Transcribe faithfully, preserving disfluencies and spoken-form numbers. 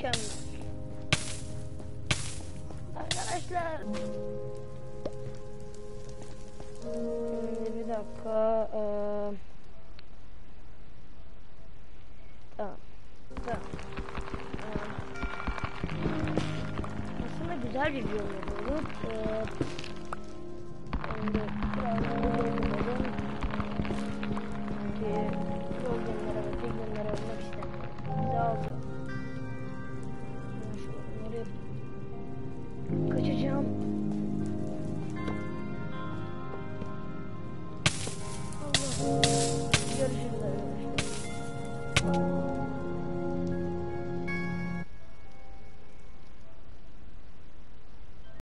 Mükemmel. Arkadaşlar. Şimdi bir dakika. Ee... Tamam. Tamam. Ee... Aslında güzel bir video olur. Ee... Şimdi biraz